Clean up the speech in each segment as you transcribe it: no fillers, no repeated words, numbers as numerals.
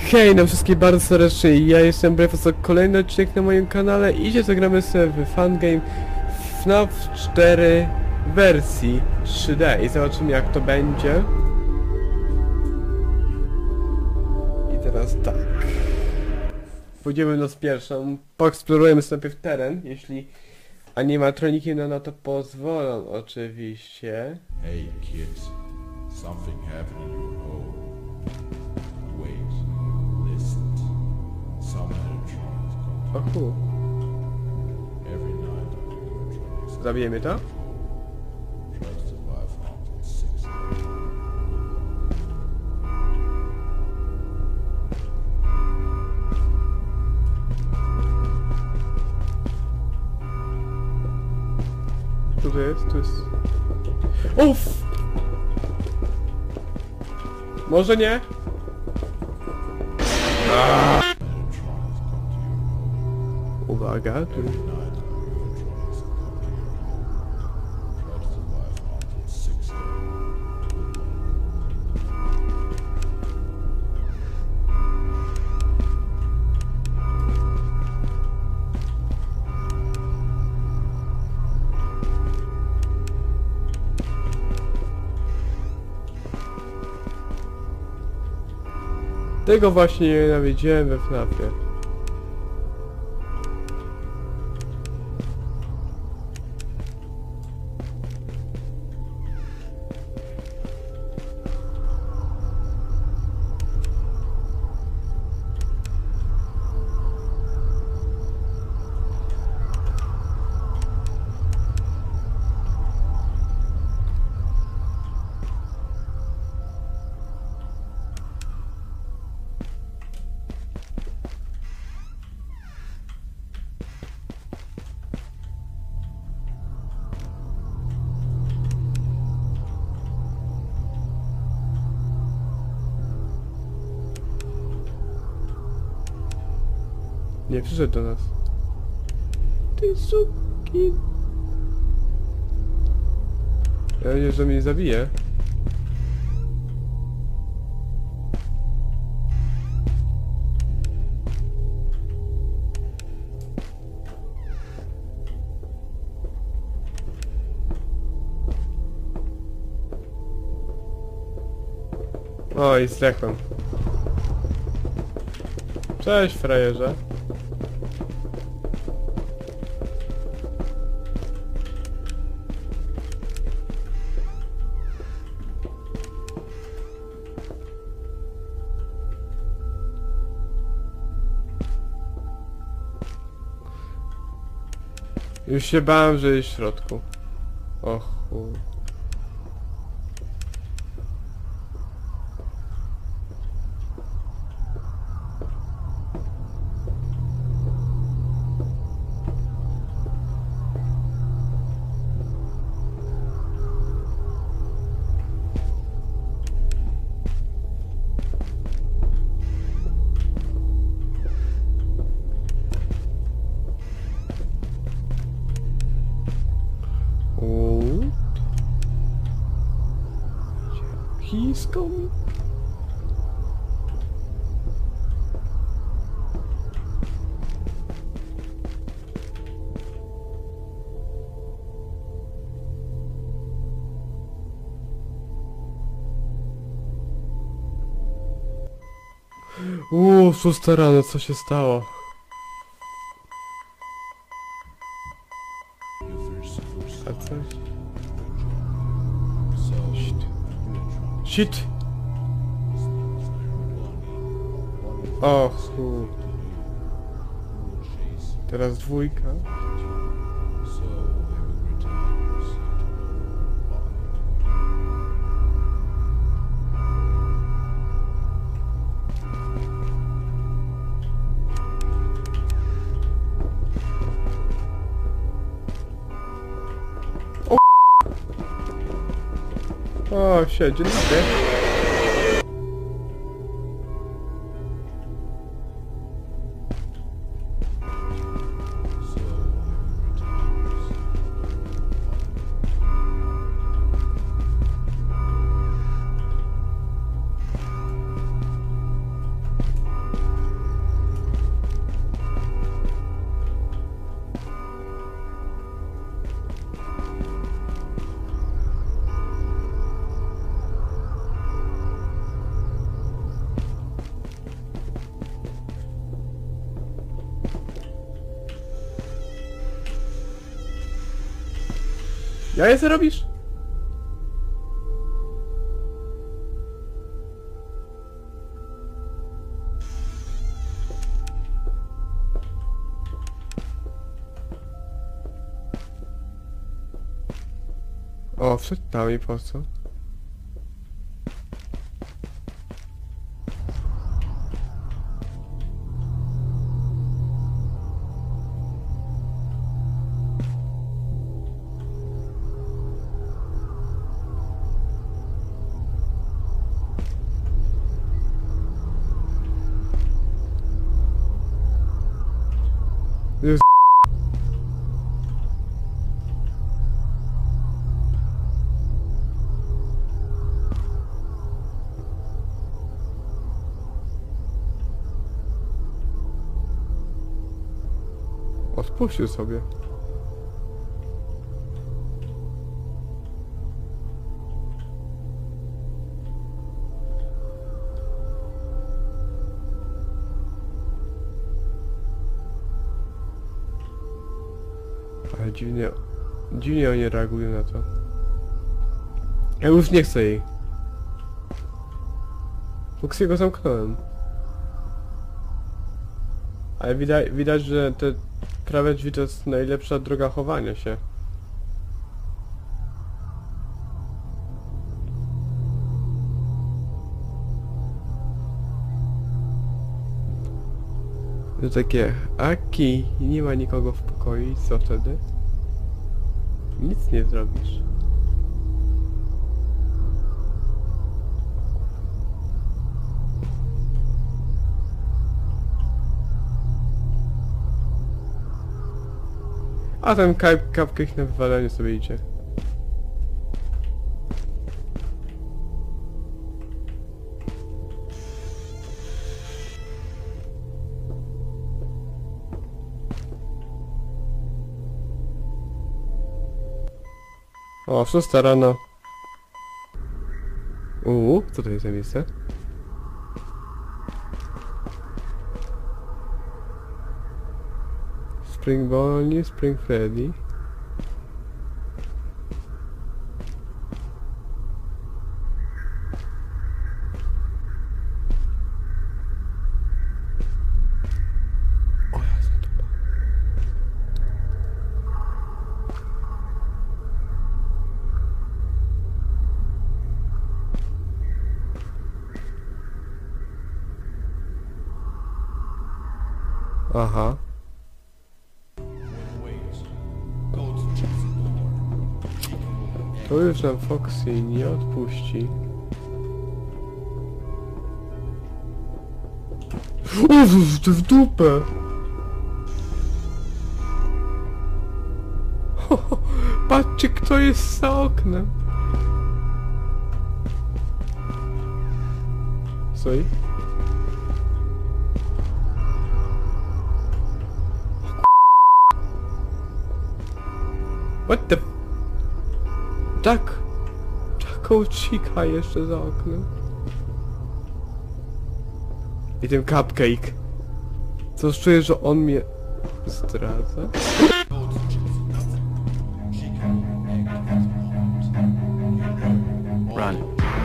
Hej, na wszystkich bardzo serdecznie, ja jestem Brave, to kolejny odcinek na moim kanale i dzisiaj zagramy sobie w fangame FNAF 4 wersji 3D i zobaczymy jak to będzie. I teraz tak. Pójdziemy na pierwszą, poeksplorujemy sobie najpierw teren, jeśli animatroniki na to pozwolą oczywiście. Hey kids, something happened in your home. Wait, listen. Some animatronics come to Ohu, every night. Animatronics zabijemy to? try to survive until 6 a.m. Co to jest? To jest... Uff! Może nie? Animatronics come to your home. Uwaga, tu... Every night animatronics come to your home. Try to survive until 6 a.m. Tego właśnie nienawidziłem we FNAF-ie. Nie przyszedł do nas. Ty suki. Ja wiem, że mnie zabije. Oj, zdechłem. Cześć, frajerze. Już się bałem, że jest w środku. Och chuj. He's coming. Szósta rano, co się stało? A co? Shit! O chuj. Teraz dwójka. O, siedzi na mnie. Ja je robisz? O, wszedł tam i po co? Już. Odpuścił sobie. Ale dziwnie oni reagują na to. Ja już nie chcę jej. Fuxiego zamknąłem. Ale widać, że te prawe drzwi to jest najlepsza droga chowania się. To takie, aki, nie ma nikogo w pokoju i co wtedy? Nic nie zrobisz. A ten cupcake na wywalenie sobie idzie. O, 6 rano. Co to jest za miejsce? Spring Bonnie, Spring Freddy. O, jasne, dupa. Aha. To już nam Foxy nie odpuści. Uff, ty w dupę! Patrzcie, kto jest za oknem! Sorry? What the... Taką chica jeszcze za oknem. I ten cupcake. Coś czuję, że on mnie zdradza? Run.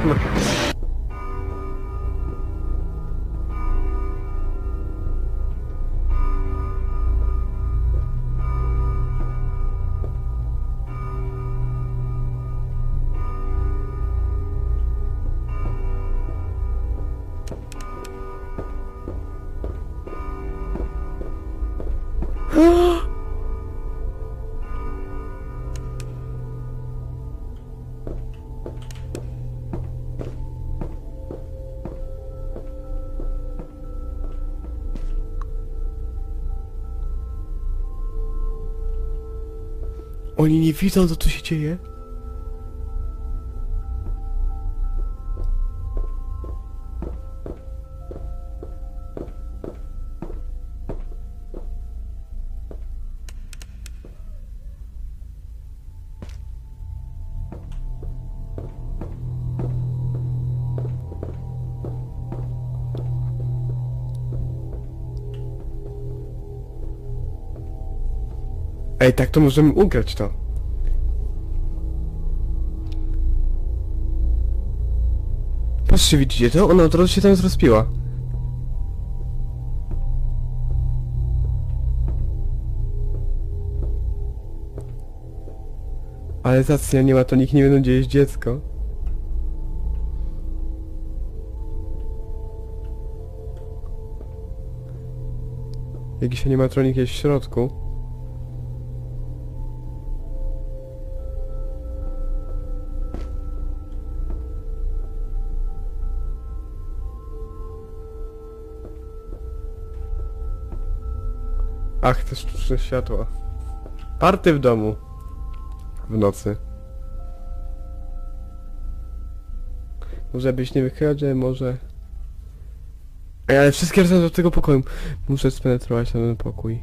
Oni nie widzą, co tu się dzieje? Ej, tak to możemy ugrać to. Patrzcie, widzicie to? Ona od razu się tam zrozpiła. Ale zacnie nie ma, to nikt nie wie, gdzie jest dziecko. Jakiś animatronik jest w środku. Ach, te sztuczne światła. Party w domu. W nocy. Może być nie wykradzie, może... Ej, ale wszystkie razem do tego pokoju. Muszę spenetrować na ten pokój.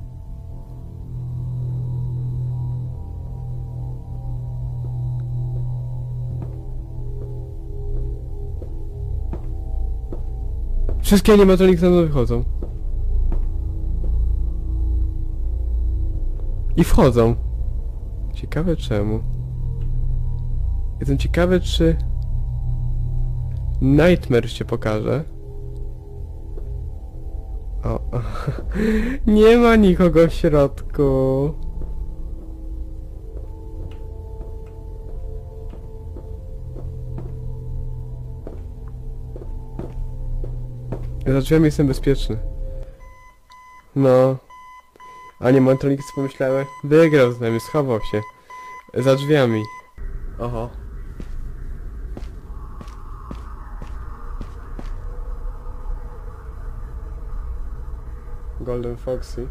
Wszystkie animatroniki za mną wychodzą. I wchodzą. Ciekawe czemu. Jestem ciekawy, czy... Nightmare się pokaże. O. Nie ma nikogo w środku. Za drzwiami jestem bezpieczny. No. Animatroniki sobie pomyślały, wygrał z nami, schował się. Za drzwiami. Oho. Golden Foxy.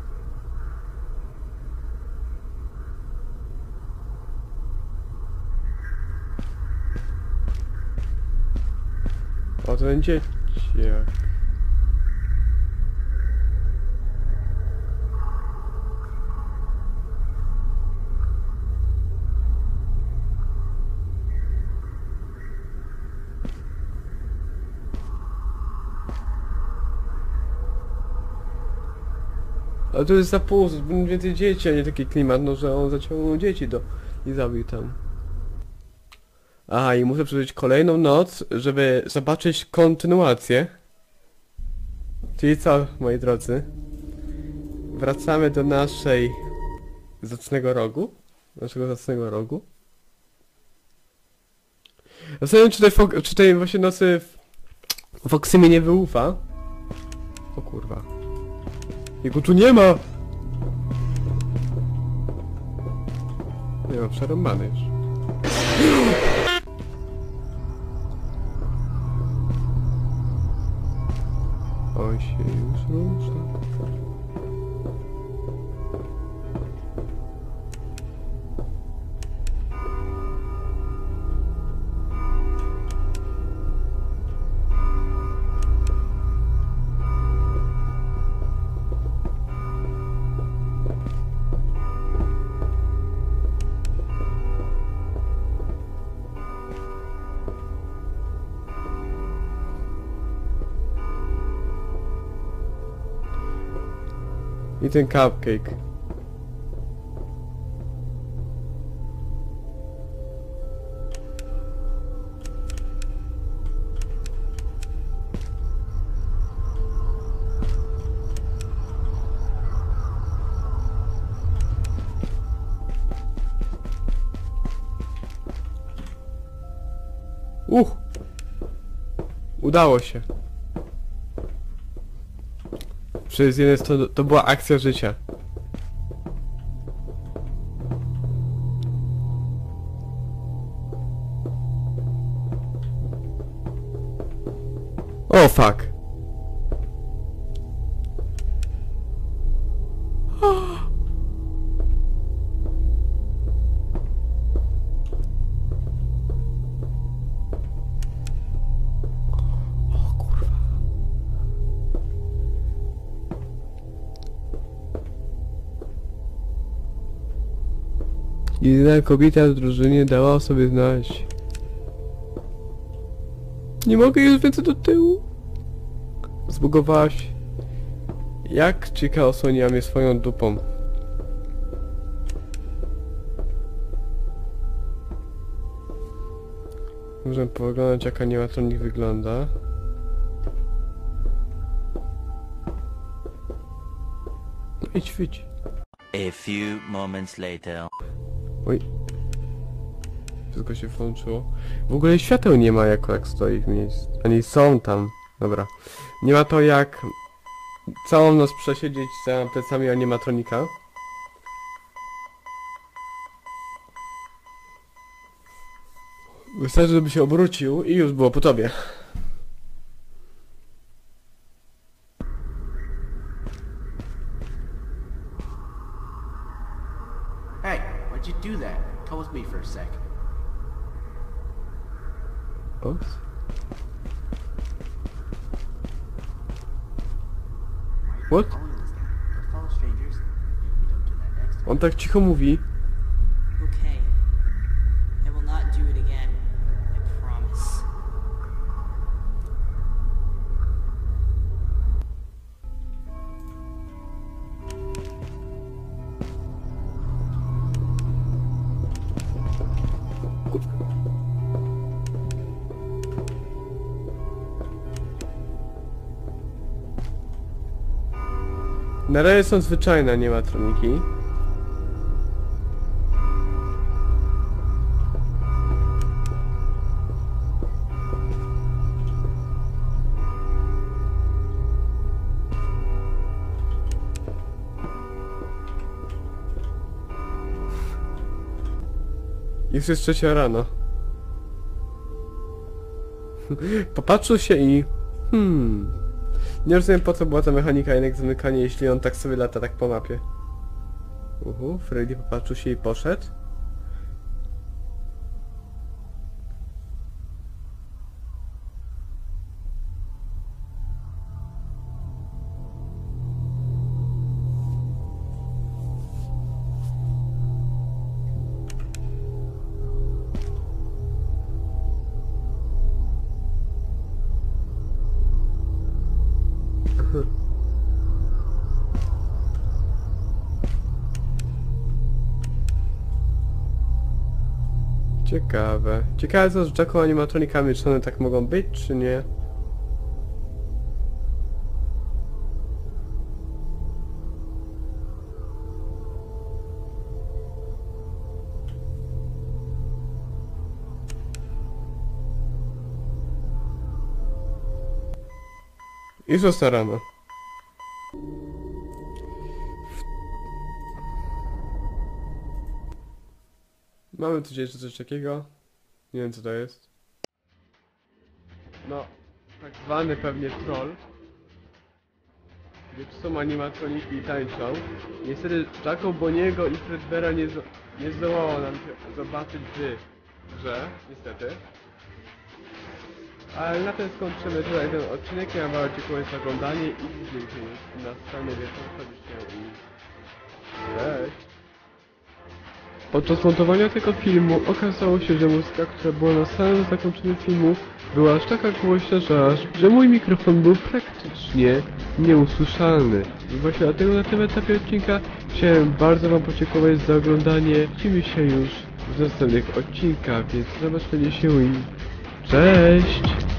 O, to będzie dzieciak. Ale to jest za pół, więcej dzieci, a nie taki klimat, no że on zaciągnął dzieci i zabił tam. Aha, i muszę przeżyć kolejną noc, żeby zobaczyć kontynuację. Czyli co, moi drodzy? Wracamy do naszego zacnego rogu. Zastanawiam się, czy tej właśnie nocy Foxy mnie nie wyufa. O kurwa. Jego tu nie ma! Nie ma, przerąbany już. On się już rusza. I ten cupcake. Udało się. Przez jednej strony to była akcja życia. O fuck. Jedyna kobieta w drużynie dała o sobie znać. Nie mogę już więcej do tyłu. Zbugowałaś. Jak Chica osłoniła mnie swoją dupą. Możemy pooglądać, jak animatronik wygląda. No idź, idź. A few moments later. Oj. Wszystko się włączyło. W ogóle świateł nie ma, jak tak stoi w miejscu. Ani są tam. Dobra. Nie ma to jak całą noc przesiedzieć za plecami animatronika. Wystarczy, żeby się obrócił i już było po tobie. Hey, why'd you do that? Come with me for a sec. Ops. What? Following this guy. Don't follow strangers. We don't do that next time. On tak cicho mówi. Okay. I will not do it again. I promise. Na razie są zwyczajne animatroniki. Już jest 3 rano. Popatrzył się i... Nie rozumiem, po co była ta mechanika jednak zamykania, jeśli on tak sobie lata tak po mapie. Freddy popatrzył się i poszedł. Ciekawe. Ciekawe co z Jacką animatronikami, czy one tak mogą być, czy nie? I został rano. Mamy tu jeszcze coś takiego. Nie wiem co to jest. No, tak zwany pewnie troll. Gdzie tu są animatroniki i tańczą. Niestety Jacko Boniego i Fredbeara nie zdołało nam się zobaczyć w grze, niestety. Ale na tym skończymy tutaj ten odcinek. Ja bardzo dziękuję za oglądanie i widzimy się na stronie wieczorem i cześć! Podczas montowania tego filmu okazało się, że muzyka, która była na samym zakończeniu filmu, była aż taka głośna, że mój mikrofon był praktycznie nieusłyszalny. I właśnie dlatego na tym etapie odcinka chciałem bardzo wam podziękować za oglądanie. Widzimy się już w następnych odcinkach, więc zobaczmy się i cześć!